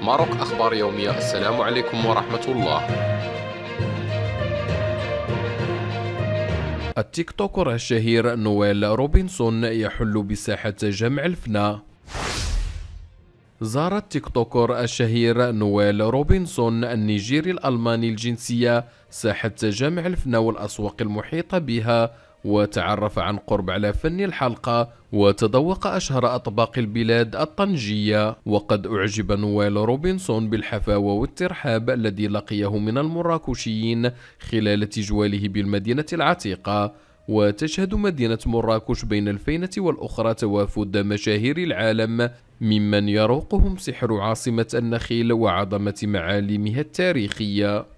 ماروك أخبار يومية. السلام عليكم ورحمة الله. التيك توكر الشهير نويل روبنسون يحل بساحة جمع الفنا. زار التيك توكر الشهير نويل روبنسون النيجيري الألماني الجنسية ساحة جمع الفنا والأسواق المحيطة بها، وتعرف عن قرب على فن الحلقة وتذوق أشهر أطباق البلاد الطنجية. وقد أعجب نويل روبنسون بالحفاوة والترحاب الذي لقيه من المراكشيين خلال تجواله بالمدينة العتيقة. وتشهد مدينة مراكش بين الفينة والأخرى توافد مشاهير العالم ممن يروقهم سحر عاصمة النخيل وعظمة معالمها التاريخية.